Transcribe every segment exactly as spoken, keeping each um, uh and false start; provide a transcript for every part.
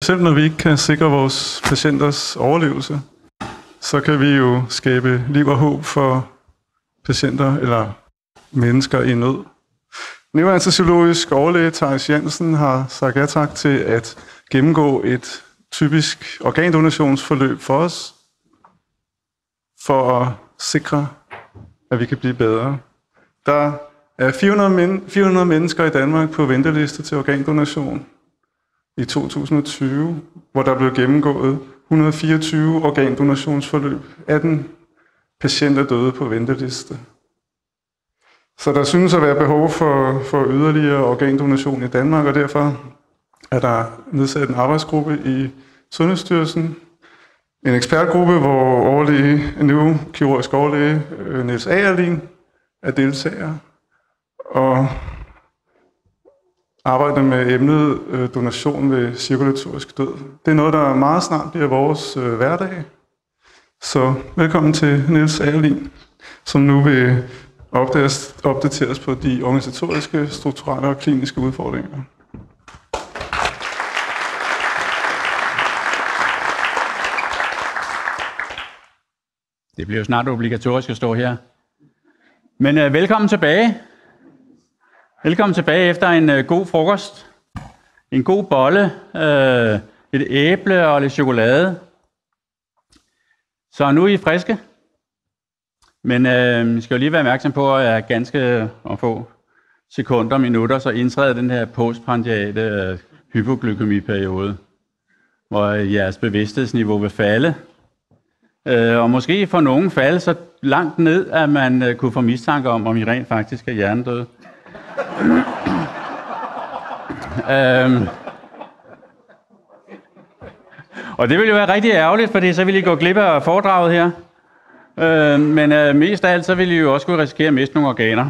Selv når vi ikke kan sikre vores patienters overlevelse, så kan vi jo skabe liv og håb for patienter eller mennesker i nød. Neuroanestesiologisk overlæge Theis Jansen har sagt ja tak til at gennemgå et typisk organdonationsforløb for os, for at sikre, at vi kan blive bedre. Der er fire hundrede mennesker i Danmark på venteliste til organdonation i to tusind og tyve, hvor der blev gennemgået et hundrede og fireogtyve organdonationsforløb. atten patienter døde på venteliste. Så der synes at være behov for, for yderligere organdonation i Danmark, og derfor er der nedsat en arbejdsgruppe i Sundhedsstyrelsen. En ekspertgruppe, hvor overlæge, neurokirurgisk overlæge Niels Agerlin er deltager og arbejder med emnet donation ved cirkulatorisk død. Det er noget, der meget snart bliver vores hverdag. Så velkommen til Niels Agerlin, som nu vil opdateres på de organisatoriske, strukturelle og kliniske udfordringer. Det bliver jo snart obligatorisk at stå her. Men øh, velkommen tilbage. Velkommen tilbage efter en øh, god frokost. En god bolle, øh, et æble og lidt chokolade. Så nu er I friske. Men øh, I skal jo lige være opmærksom på, at jeg er ganske om få sekunder, minutter, så indtræder den her postprandiale øh, hypoglykemiperiode, hvor jeres bevidsthedsniveau vil falde. Øh, og måske for nogen falde så langt ned, at man øh, kunne få mistanke om, om I rent faktisk er hjernedøde. øhm. Og det ville jo være rigtig ærgerligt, fordi så ville I gå glip af foredraget her. Øh, men øh, mest af alt, så ville I jo også kunne risikere at miste nogle organer.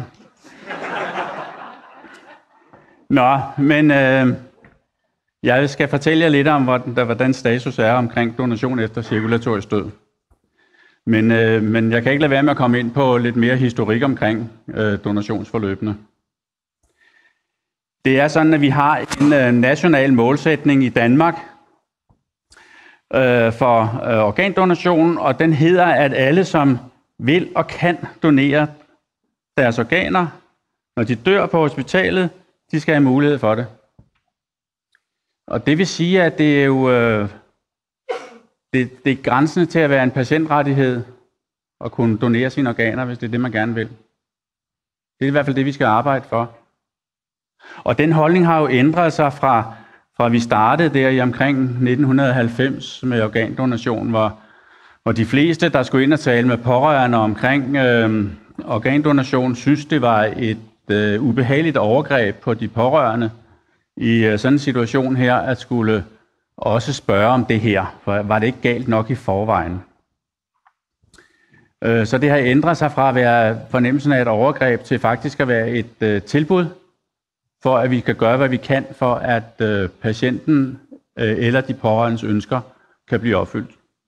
Nå, men øh, jeg skal fortælle jer lidt om, hvordan, hvordan status er omkring donation efter cirkulatorisk død. Men, øh, men jeg kan ikke lade være med at komme ind på lidt mere historik omkring øh, donationsforløbene. Det er sådan, at vi har en øh, national målsætning i Danmark øh, for øh, organdonation, og den hedder, at alle, som vil og kan donere deres organer, når de dør på hospitalet, de skal have mulighed for det. Og det vil sige, at det er jo øh, det, det er grænsende til at være en patientrettighed at kunne donere sine organer, hvis det er det, man gerne vil. Det er i hvert fald det, vi skal arbejde for. Og den holdning har jo ændret sig fra, fra vi startede der i omkring nitten halvfems med organdonation, hvor, hvor de fleste, der skulle ind og tale med pårørende omkring øh, organdonation, synes det var et øh, ubehageligt overgreb på de pårørende i øh, sådan en situation her, at skulle også spørge om det her, for var det ikke galt nok i forvejen. Øh, så det har ændret sig fra at være fornemmelsen af et overgreb til faktisk at være et øh, tilbud, for at vi kan gøre, hvad vi kan, for at øh, patienten øh, eller de pårørendes ønsker kan blive opfyldt.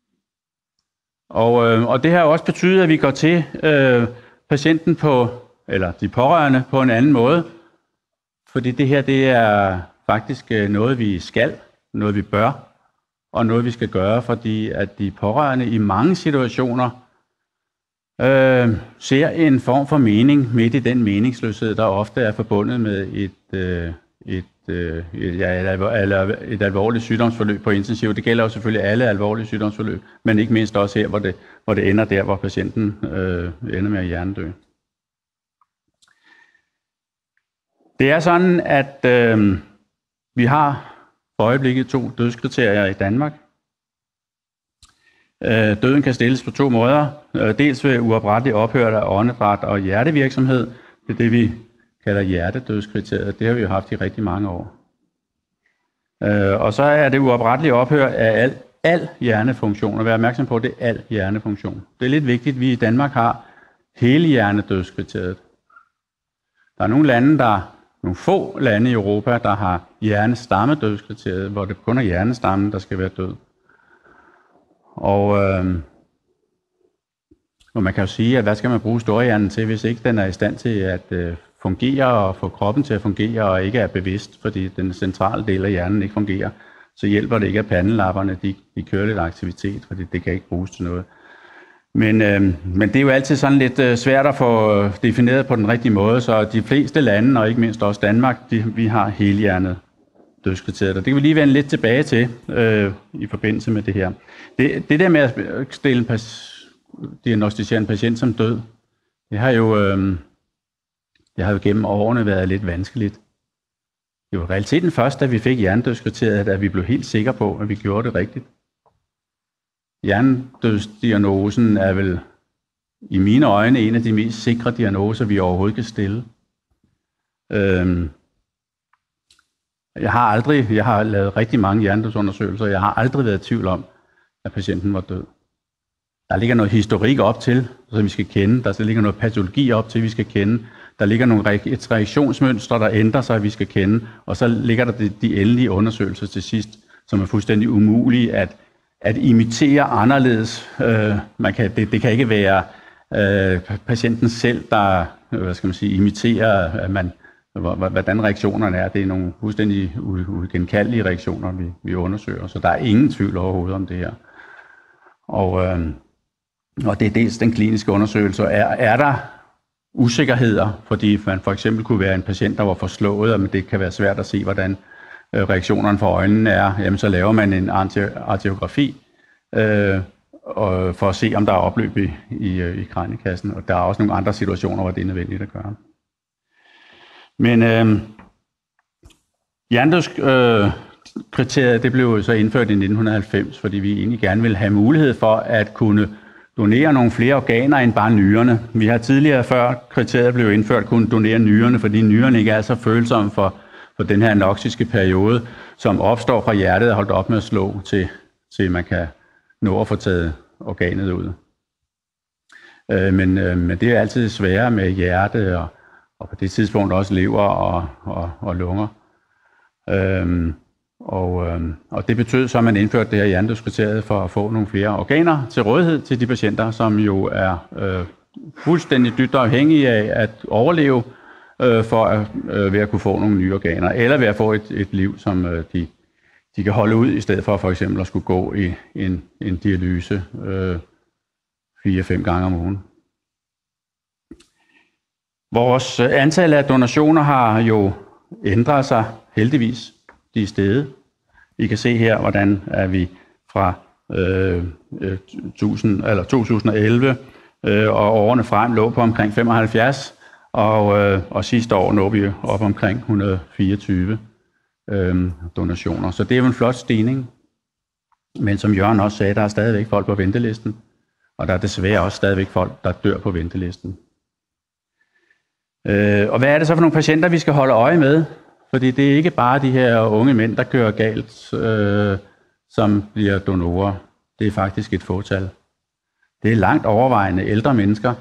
Og, øh, og det har også betydet, at vi går til øh, patienten på, eller de pårørende på en anden måde, fordi det her, det er faktisk øh, noget, vi skal, noget vi bør, og noget vi skal gøre, fordi at de pårørende i mange situationer øh, ser en form for mening midt i den meningsløshed, der ofte er forbundet med et, øh, et, øh, ja, et, alvor, et alvorligt sygdomsforløb på intensiv. Det gælder jo selvfølgelig alle alvorlige sygdomsforløb, men ikke mindst også her, hvor det, hvor det ender der, hvor patienten øh, ender med at hjernedø. Det er sådan, at øh, vi har for øjeblikket to dødskriterier i Danmark. Øh, døden kan stilles på to måder. Øh, dels ved uoprettelig ophør af åndedræt og hjertevirksomhed. Det er det, vi kalder hjertedødskriteriet. Det har vi jo haft i rigtig mange år. Øh, og så er det uoprettelige ophør af al, al hjernefunktion. Og vær opmærksom på, at det er al hjernefunktion. Det er lidt vigtigt, at vi i Danmark har hele hjernedødskriteriet. Der er nogle lande, der nogle få lande i Europa, der har hjernestammedødskriteriet, hvor det kun er hjernestammen, der skal være død. Og, øh, og man kan jo sige, at hvad skal man bruge storhjernen til, hvis ikke den er i stand til at øh, fungere og få kroppen til at fungere og ikke er bevidst, fordi den centrale del af hjernen ikke fungerer. så hjælper det ikke, at pandelapperne de, de kører lidt aktivitet, for det, det kan ikke bruges til noget. Men, øh, men det er jo altid sådan lidt øh, svært at få defineret på den rigtige måde, så de fleste lande, og ikke mindst også Danmark, de, vi har helhjernet dødskriteriet. Og det kan vi lige vende lidt tilbage til øh, i forbindelse med det her. Det, det der med at stille en pas, diagnostisere en patient som død, det har jo, øh, det har jo gennem årene været lidt vanskeligt. Det var realiteten først, da vi fik hjernedødskriteriet, at vi blev helt sikre på, at vi gjorde det rigtigt. Hjernedødsdiagnosen er vel i mine øjne en af de mest sikre diagnoser, vi overhovedet kan stille. Øhm, jeg har aldrig, jeg har lavet rigtig mange hjernedødsundersøgelser, og jeg har aldrig været i tvivl om, at patienten var død. Der ligger noget historik op til, så vi skal kende. Der ligger noget patologi op til, vi skal kende. Der ligger nogle, et reaktionsmønster, der ændrer sig, vi skal kende. Og så ligger der de, de endelige undersøgelser til sidst, som er fuldstændig umulige at at imitere anderledes. Øh, man kan, det, det kan ikke være øh, patienten selv, der hvad skal man sige, imiterer, at man, hvordan reaktionerne er. Det er nogle fuldstændig uigenkaldelige reaktioner, vi, vi undersøger. Så der er ingen tvivl overhovedet om det her. Og, øh, og det er dels den kliniske undersøgelse. Er, er der usikkerheder, fordi man for eksempel kunne være en patient, der var forslået, men det kan være svært at se, hvordan reaktionerne for øjnene er, jamen så laver man en angiografi øh, og for at se, om der er opløb i, i, i kraniekassen. Og der er også nogle andre situationer, hvor det er nødvendigt at gøre. Men øh, hjernedødskriteriet, øh, det blev så indført i nitten halvfems, fordi vi egentlig gerne ville have mulighed for at kunne donere nogle flere organer end bare nyrerne. Vi har tidligere, før kriteriet blev indført, kunne donere nyrerne, fordi nyrerne ikke er så følsomme for for den her anoxiske periode, som opstår fra hjertet og holdt op med at slå, til, til man kan nå at få taget organet ud. Øh, men, øh, men det er altid sværere med hjerte og, og på det tidspunkt også lever og, og, og lunger. Øh, og, øh, og det betød så, at man indførte det her hjernedødskriteriet for at få nogle flere organer til rådighed til de patienter, som jo er øh, fuldstændig dybt afhængige af at overleve, for at, øh, ved at kunne få nogle nye organer, eller ved at få et, et liv, som øh, de, de kan holde ud, i stedet for for eksempel at skulle gå i en, en dialyse øh, fire-fem gange om ugen. Vores antal af donationer har jo ændret sig, heldigvis, de er steget. I kan se her, hvordan er vi fra øh, tusind, eller to tusind og elleve øh, og årene frem lå på omkring femoghalvfjerds, Og, øh, og sidste år nåede vi op omkring et hundrede og fireogtyve øh, donationer. Så det er jo en flot stigning. Men som Jørgen også sagde, der er stadigvæk folk på ventelisten. Og der er desværre også stadigvæk folk, der dør på ventelisten. Øh, og hvad er det så for nogle patienter, vi skal holde øje med? Fordi det er ikke bare de her unge mænd, der kører galt, øh, som bliver donorer. Det er faktisk et fåtal. Det er langt overvejende ældre mennesker,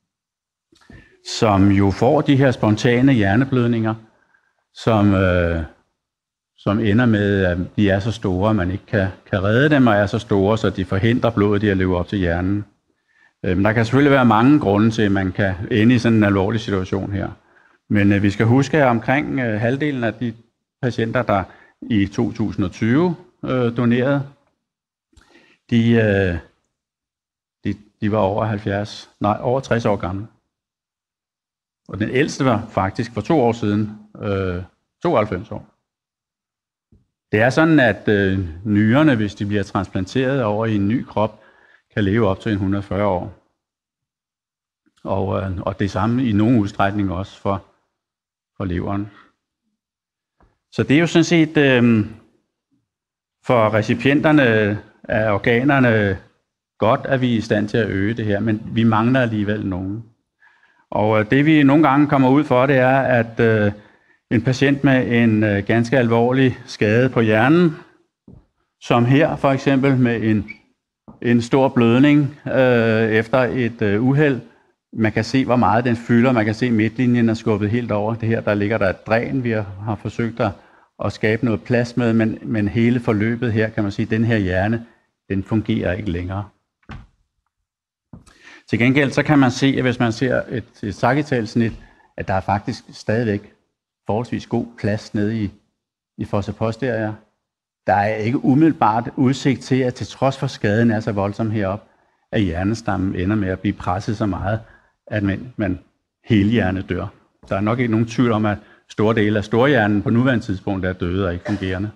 som jo får de her spontane hjerneblødninger, som, øh, som ender med, at de er så store, at man ikke kan, kan redde dem, og er så store, så de forhindrer blodet i at løbe op til hjernen. Øh, men der kan selvfølgelig være mange grunde til, at man kan ende i sådan en alvorlig situation her. Men øh, vi skal huske, at omkring øh, halvdelen af de patienter, der i to tusind og tyve øh, donerede, de, øh, de, de var over halvfjerds, nej, over tres år gamle. Og den ældste var faktisk for to år siden, øh, tooghalvfems år. Det er sådan, at øh, nyrerne, hvis de bliver transplanteret over i en ny krop, kan leve op til et hundrede og fyrre år. Og, øh, og det samme i nogen udstrækning også for, for leveren. Så det er jo sådan set øh, for recipienterne af organerne godt, at vi er i stand til at øge det her, men vi mangler alligevel nogen. Og det vi nogle gange kommer ud for, det er, at øh, en patient med en øh, ganske alvorlig skade på hjernen, som her for eksempel med en, en stor blødning øh, efter et øh, uheld, man kan se, hvor meget den fylder, man kan se, at midtlinjen er skubbet helt over. Det her, der ligger der et dræn, vi har, har forsøgt at, at skabe noget plads med, men, men hele forløbet her, kan man sige, den her hjerne, den fungerer ikke længere. Til gengæld så kan man se, at hvis man ser et, et sagittalsnit, at der er faktisk stadigvæk forholdsvis god plads nede i, i fossa posterior. der er ikke umiddelbart udsigt til, at til trods for skaden er så voldsom heroppe, at hjernestammen ender med at blive presset så meget, at man, man helhjernet dør. Der er nok ikke nogen tvivl om, at store dele af storhjernen på nuværende tidspunkt er døde og ikke fungerende.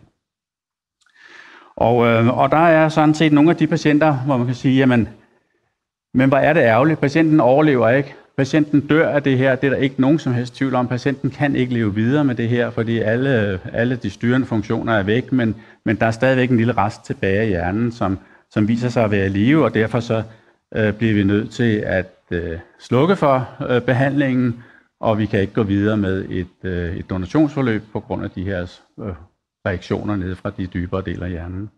Og, øh, og der er sådan set nogle af de patienter, hvor man kan sige, jamen, men hvor er det ærgerligt, patienten overlever ikke. Patienten dør af det her, det er der ikke nogen som helst tvivl om. Patienten kan ikke leve videre med det her, fordi alle, alle de styrende funktioner er væk, men, men der er stadigvæk en lille rest tilbage i hjernen, som, som viser sig at være i live, og derfor så øh, bliver vi nødt til at øh, slukke for øh, behandlingen, og vi kan ikke gå videre med et, øh, et donationsforløb på grund af de her øh, reaktioner nede fra de dybere dele af hjernen.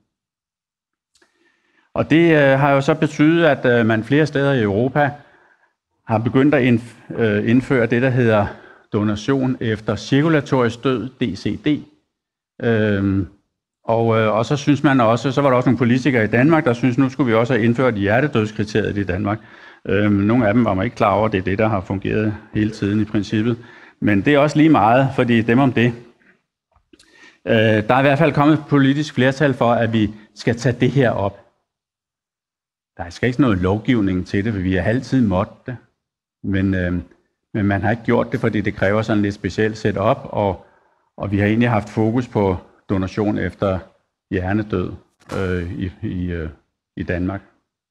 Og det øh, har jo så betydet, at øh, man flere steder i Europa har begyndt at indføre det, der hedder donation efter cirkulatorisk død, D C D. Øhm, og, og så synes man også, så var der også nogle politikere i Danmark, der synes, nu skulle vi også have indført hjertedødskriteriet i Danmark. Øhm, nogle af dem var man ikke klar over, det er det, der har fungeret hele tiden i princippet. Men det er også lige meget, fordi dem om det. Øh, der er i hvert fald kommet et politisk flertal for, at vi skal tage det her op. Der skal ikke noget lovgivning til det, for vi har altid måttet det. Men, øh, men man har ikke gjort det, fordi det kræver sådan lidt specielt setup, og, og vi har egentlig haft fokus på donation efter hjernedød øh, i, i, øh, i Danmark.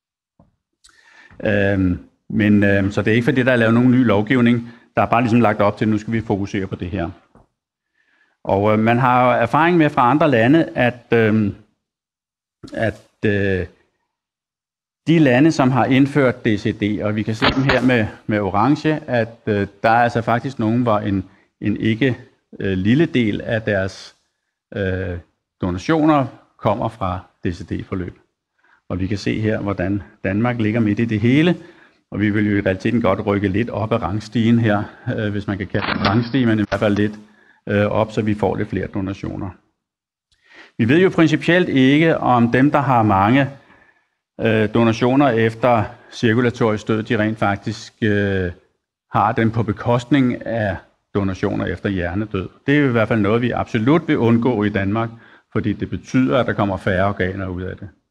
Øh, men øh, så det er ikke fordi, der er lavet nogen ny lovgivning. Der er bare ligesom lagt op til, at nu skal vi fokusere på det her. Og øh, man har erfaring med fra andre lande, at, øh, at øh, de lande, som har indført D C D, og vi kan se dem her med, med orange, at øh, der er altså faktisk nogen, hvor en, en ikke øh, lille del af deres øh, donationer kommer fra D C D-forløb. Og vi kan se her, hvordan Danmark ligger midt i det hele, og vi vil jo i realiteten godt rykke lidt op ad rangstigen her, øh, hvis man kan kalde det rangstige, men i hvert fald lidt øh, op, så vi får lidt flere donationer. Vi ved jo principielt ikke, om dem, der har mange donationer efter cirkulatorisk død, de rent faktisk øh, har dem på bekostning af donationer efter hjernedød. Det er i hvert fald noget, vi absolut vil undgå i Danmark, fordi det betyder, at der kommer færre organer ud af det.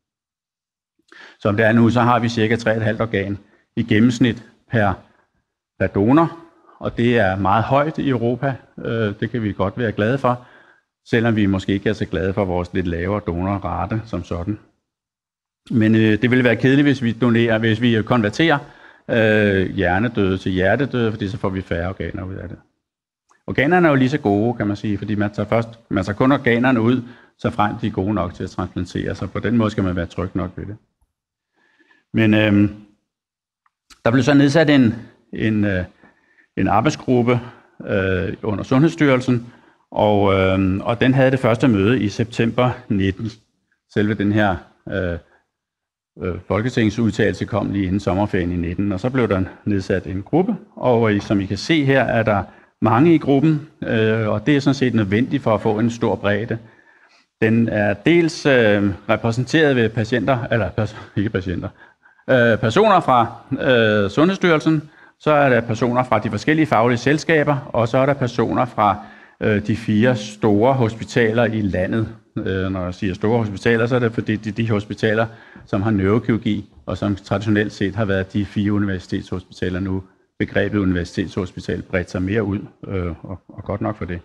Som det er nu, så har vi cirka tre komma fem organ i gennemsnit per, per donor, og det er meget højt i Europa. Øh, det kan vi godt være glade for, selvom vi måske ikke er så glade for vores lidt lavere donorrate som sådan. Men øh, det ville være kedeligt, hvis vi donerer, hvis vi konverterer øh, hjernedøde til hjertedøde, fordi så får vi færre organer ud af det. Organerne er jo lige så gode, kan man sige, fordi man tager, først, man tager kun organerne ud, så frem de er gode nok til at transplantere, så på den måde skal man være tryg nok ved det. Men øh, der blev så nedsat en, en, øh, en arbejdsgruppe øh, under Sundhedsstyrelsen, og, øh, og den havde det første møde i september nitten. Selve den her øh, Folketingets udtalelse kom lige inden sommerferien i nitten, og så blev der nedsat en gruppe, og som I kan se her, er der mange i gruppen, øh, og det er sådan set nødvendigt for at få en stor bredde. Den er dels øh, repræsenteret ved patienter, eller pers- ikke patienter, øh, personer fra øh, Sundhedsstyrelsen, så er der personer fra de forskellige faglige selskaber, og så er der personer fra øh, de fire store hospitaler i landet. Når jeg siger store hospitaler, så er det fordi de, de hospitaler, som har neurokirurgi, og som traditionelt set har været de fire universitetshospitaler nu. Begrebet universitetshospital bredt sig mere ud, øh, og, og godt nok for det.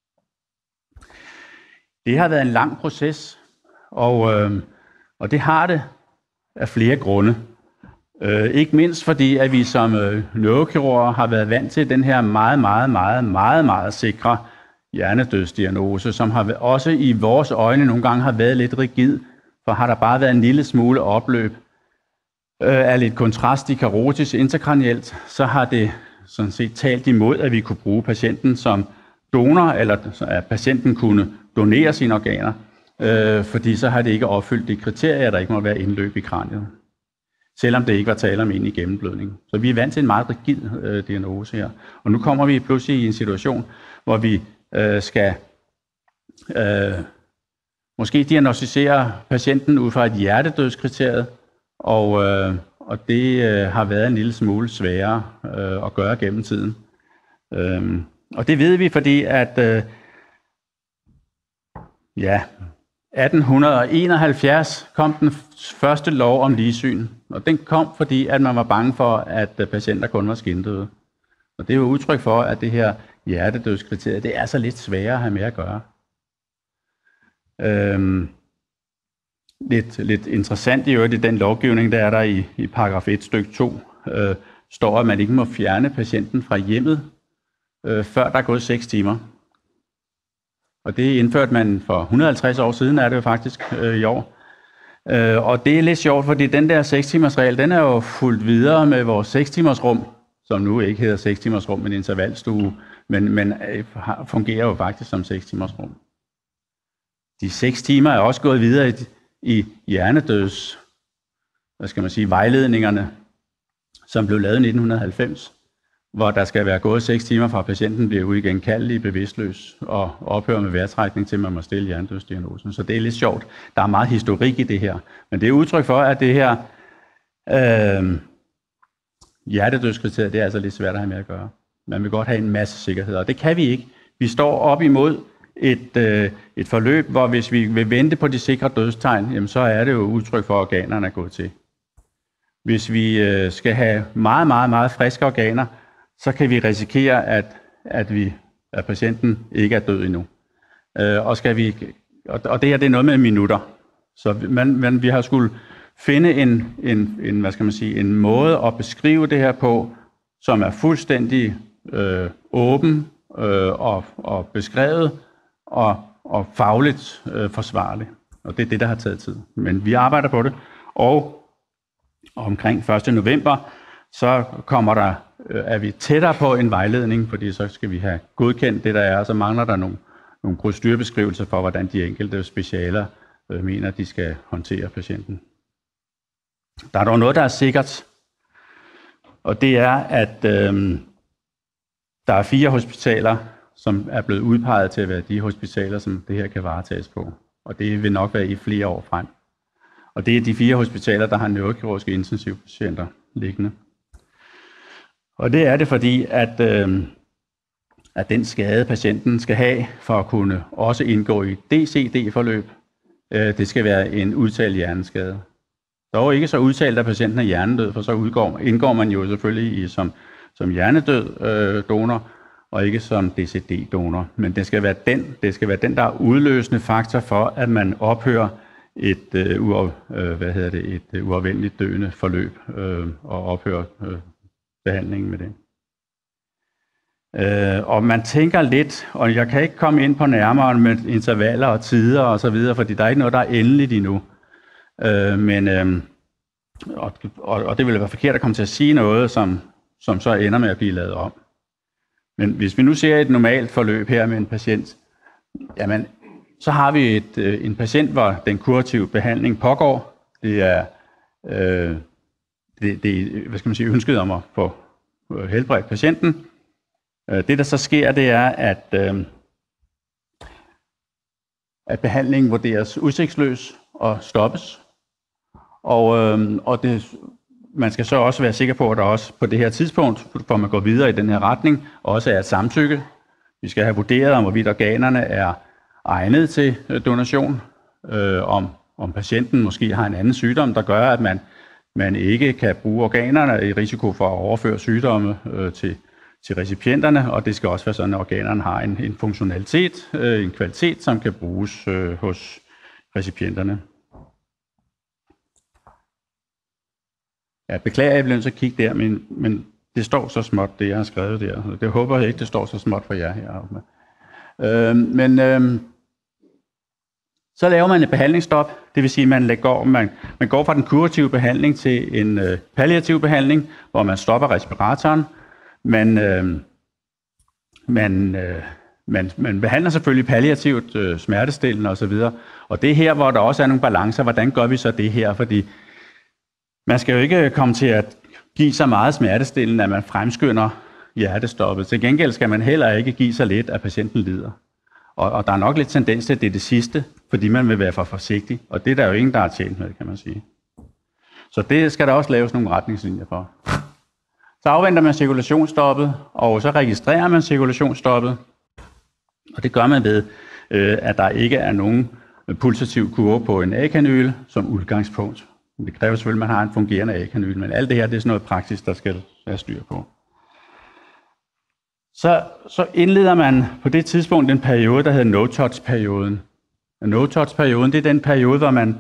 Det har været en lang proces, og, øh, og det har det af flere grunde. Øh, ikke mindst fordi, at vi som øh, neurokirurger har været vant til den her meget, meget, meget, meget, meget sikre hjernedødsdiagnose, som har også i vores øjne nogle gange har været lidt rigid, for har der bare været en lille smule opløb øh, af lidt kontrast i karotis interkranielt, så har det sådan set talt imod, at vi kunne bruge patienten som donor, eller at patienten kunne donere sine organer, øh, fordi så har det ikke opfyldt de kriterier, at der ikke må være indløb i kraniet, selvom det ikke var tale om egentlig gennemblødning. Så vi er vant til en meget rigid øh, diagnose her. Og nu kommer vi pludselig i en situation, hvor vi øh, skal øh, måske diagnostisere patienten ud fra et hjertedødskriterie, og, øh, og det øh, har været en lille smule sværere øh, at gøre gennem tiden. Øh, og det ved vi, fordi at øh, ja, atten enoghalvfjerds kom den første lov om ligsyn, og den kom, fordi at man var bange for, at patienter kun var skindøde. Og det er jo udtryk for, at det her hjertedødskriterie, det er så lidt sværere at have med at gøre. Øhm, lidt, lidt interessant i øvrigt i den lovgivning, der er der i, i paragraf et stykke to, øh, står, at man ikke må fjerne patienten fra hjemmet, øh, før der er gået seks timer. Og det indførte man for et hundrede og halvtreds år siden, er det jo faktisk øh, i år. Øh, og det er lidt sjovt, fordi den der seks timers regel, den er jo fulgt videre med vores seks timers rum, som nu ikke hedder seks timers rum, men intervalstue, men, men øh, fungerer jo faktisk som seks timers rum. De seks timer er også gået videre i, i hjernedøds, hvad skal man sige, vejledningerne, som blev lavet i nitten halvfems, hvor der skal være gået seks timer fra patienten bliver uigenkaldelig, bevidstløs og ophører med vejrtrækning til man må stille hjernedødsdiagnosen. Så det er lidt sjovt. Der er meget historik i det her. Men det er udtryk for, at det her øh, hjertedødskriterie, det er altså lidt svært at have med at gøre. Man vil godt have en masse sikkerhed, og det kan vi ikke. Vi står op imod et, øh, et forløb, hvor hvis vi vil vente på de sikre dødstegn, jamen så er det jo udtryk for, at organerne er gået til. Hvis vi øh, skal have meget, meget, meget friske organer, så kan vi risikere, at, at, vi, at patienten ikke er død endnu. Øh, og, skal vi, og, og det her det er noget med minutter. Så man, man, vi har skulle finde en, en, en, hvad skal man sige, en måde at beskrive det her på, som er fuldstændig øh, åben øh, og, og beskrevet og, og fagligt øh, forsvarlig. Og det er det, der har taget tid. Men vi arbejder på det, og omkring første november, så kommer der, øh, er vi tættere på en vejledning, fordi så skal vi have godkendt det, der er, og så mangler der nogle, nogle procedurebeskrivelser for, hvordan de enkelte specialer øh, mener, de skal håndtere patienten. Der er dog noget, der er sikkert, og det er, at øh, der er fire hospitaler, som er blevet udpeget til at være de hospitaler, som det her kan varetages på. Og det vil nok være i flere år frem. Og det er de fire hospitaler, der har neurokirurgiske intensivpatienter liggende. Og det er det, fordi at, øh, at den skade, patienten skal have for at kunne også indgå i D C D-forløb, øh, det skal være en udtalt hjerneskade. Dog ikke så udtalt, at patienten er hjernedød, for så udgår, indgår man jo selvfølgelig i, som, som hjernedød øh, donor, og ikke som D C D-donor. Men det skal være den, det skal være den, der er udløsende faktor for, at man ophører et, øh, uaf, øh, hvad hedder det, et øh, uafvendeligt døende forløb øh, og ophører øh, behandlingen med det. Øh, og man tænker lidt, og jeg kan ikke komme ind på nærmere med intervaller og tider og så videre, fordi der er ikke noget, der er endeligt endnu. Øh, men, øh, og, og, og det ville være forkert at komme til at sige noget, som, som så ender med at blive lavet om. Men hvis vi nu ser et normalt forløb her med en patient, jamen, så har vi et, øh, en patient, hvor den kurative behandling pågår. Det er øh, det, det, hvad skal man sige, ønsket om at få helbredt patienten. Øh, det, der så sker, det er, at, øh, at behandlingen vurderes udsigtsløs og stoppes. Og, øh, og det, man skal så også være sikker på, at der også på det her tidspunkt, hvor man går videre i den her retning, også er et samtykke. Vi skal have vurderet, om hvorvidt organerne er egnet til donation, øh, om, om patienten måske har en anden sygdom, der gør, at man, man ikke kan bruge organerne i risiko for at overføre sygdomme øh, til, til recipienterne, og det skal også være sådan, at organerne har en, en funktionalitet, øh, en kvalitet, som kan bruges øh, hos recipienterne. Jeg beklager, at jeg bliver nødt til at kigge der, men, men det står så småt, det jeg har skrevet der. Det håber jeg ikke, det står så småt for jer heroppe. Øh, men øh, så laver man et behandlingsstop, det vil sige, at man går, man, man går fra den kurative behandling til en øh, palliativ behandling, hvor man stopper respiratoren. Man, øh, man, øh, man, man behandler selvfølgelig palliativt, øh, smertestillende osv. Og det er her, hvor der også er nogle balancer. Hvordan gør vi så det her? Fordi man skal jo ikke komme til at give så meget smertestillende, at man fremskynder hjertestoppet. Til gengæld skal man heller ikke give så lidt, at patienten lider. Og, og der er nok lidt tendens til, at det er det sidste, fordi man vil være for forsigtig. Og det er der jo ingen, der er tjent med, kan man sige. Så det skal der også laves nogle retningslinjer for. Så afventer man cirkulationsstoppet, og så registrerer man cirkulationsstoppet. Og det gør man ved, øh, at der ikke er nogen pulsativ kurve på en A-kanyle som udgangspunkt. Det kræver selvfølgelig, at man har en fungerende A-kanyle, men alt det her det er sådan noget praksis, der skal være styr på. Så, så indleder man på det tidspunkt en periode, der hedder no-touch-perioden. No-touch-perioden, det er den periode, hvor man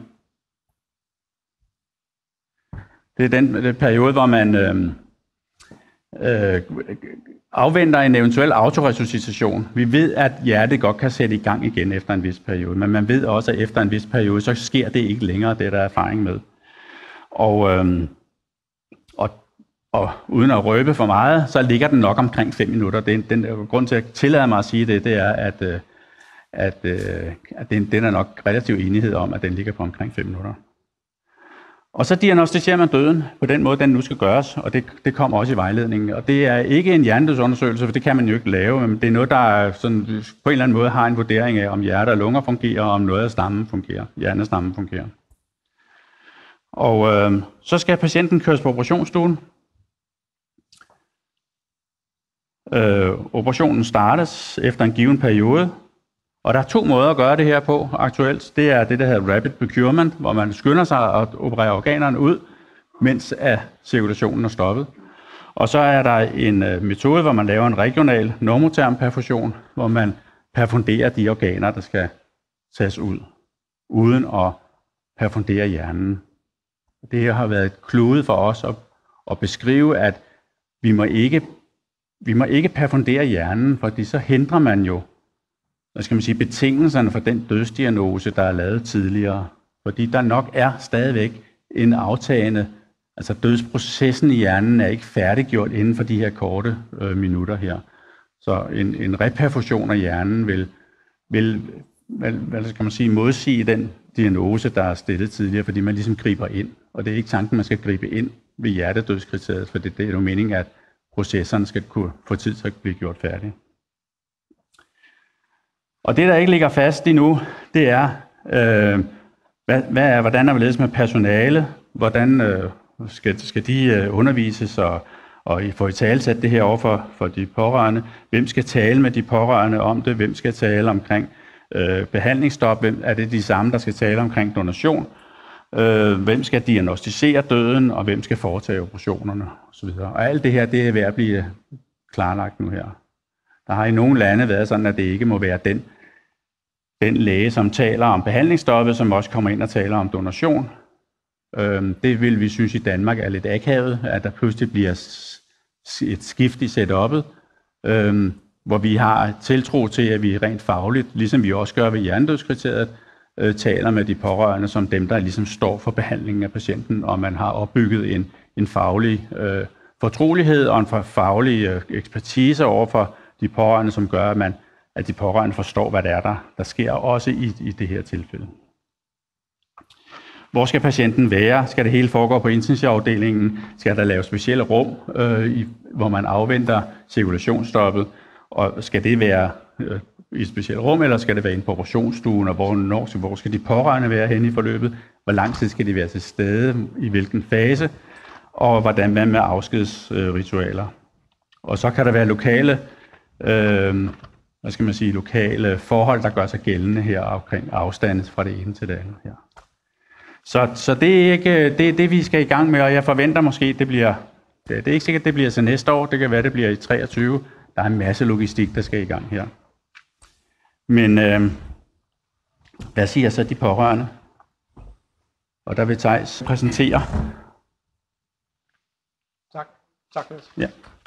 det er den, den periode, hvor man øh, øh, afventer en eventuel autoresuscitation. Vi ved, at hjertet godt kan sætte i gang igen efter en vis periode, men man ved også, at efter en vis periode, så sker det ikke længere, det er der erfaring med. Og, øh, og, og uden at røbe for meget, så ligger den nok omkring fem minutter. Den, den grund til, at jeg tillader mig at sige det, det er, at, øh, at, øh, at den, den er nok relativ enighed om, at den ligger på omkring fem minutter. Og så diagnosticerer man døden på den måde, den nu skal gøres, og det, det kommer også i vejledningen. Og det er ikke en hjernedødsundersøgelse, for det kan man jo ikke lave, men det er noget, der sådan, på en eller anden måde har en vurdering af, om hjerte og lunger fungerer, og om noget af stammen fungerer, hjernestammen fungerer. Og øh, så skal patienten køres på operationsstuen. Øh, operationen startes efter en given periode, og der er to måder at gøre det her på aktuelt. Det er det, der hedder rapid procurement, hvor man skynder sig at operere organerne ud, mens at cirkulationen er stoppet. Og så er der en øh, metode, hvor man laver en regional normoterm perfusion, hvor man perfunderer de organer, der skal tages ud, uden at perfundere hjernen. Det har været et klude for os at, at beskrive, at vi må ikke, vi må ikke perfundere hjernen, fordi så hindrer man jo, hvad skal man sige, betingelserne for den dødsdiagnose, der er lavet tidligere. Fordi der nok er stadigvæk en aftagende, altså dødsprocessen i hjernen er ikke færdiggjort inden for de her korte øh, minutter her. Så en, en reperfusion af hjernen vil, vil hvad, hvad skal man sige, modsige den diagnose, der er stillet tidligere, fordi man ligesom griber ind. Og det er ikke tanken, man skal gribe ind ved hjertedødskriteriet, for det, det er jo meningen, at processerne skal kunne få tid til at blive gjort færdige. Og det, der ikke ligger fast endnu, det er, øh, hvad, hvad er, hvordan er vi med personale, hvordan øh, skal, skal de øh, undervises og, og få i talesat det her over for, for de pårørende, hvem skal tale med de pårørende om det, hvem skal tale omkring øh, behandlingsstop, hvem er det de samme, der skal tale omkring donation, øh, hvem skal diagnostisere døden, og hvem skal foretage operationerne osv. Og alt det her, det er ved at blive klarlagt nu her. Der har i nogle lande været sådan, at det ikke må være den, den læge, som taler om behandlingsstoppet, som også kommer ind og taler om donation. Øhm, det vil vi synes i Danmark er lidt akavet, at der pludselig bliver et skift i setup'et, øhm, hvor vi har tiltro til, at vi rent fagligt, ligesom vi også gør ved hjernedødskriteriet, øh, taler med de pårørende som dem, der ligesom står for behandlingen af patienten, og man har opbygget en, en faglig øh, fortrolighed og en faglig øh, ekspertise overfor de pårørende, som gør, at, man, at de pårørende forstår, hvad det er, der, der sker, også i, i det her tilfælde. Hvor skal patienten være? Skal det hele foregå på intensivafdelingen? Skal der laves specielle rum, øh, i, hvor man afventer cirkulationsstoppet? Og skal det være øh, i et specielt rum, eller skal det være inde på operationsstuen? Og hvor, når, hvor skal de pårørende være henne i forløbet? Hvor lang tid skal de være til stede? I hvilken fase? Og hvordan man med afskedsritualer? Og så kan der være lokale Øh, hvad skal man sige, lokale forhold, der gør sig gældende her omkring afstanden fra det ene til det andet her. Så, så det er ikke det, det, vi skal i gang med, og jeg forventer måske, det bliver, det, det er ikke sikkert, det bliver til næste år, det kan være, det bliver i treogtyve. Der er en masse logistik, der skal i gang her. Men øh, hvad siger så de pårørende? Og der vil Theis præsentere. Tak. Tak, Niels. Ja.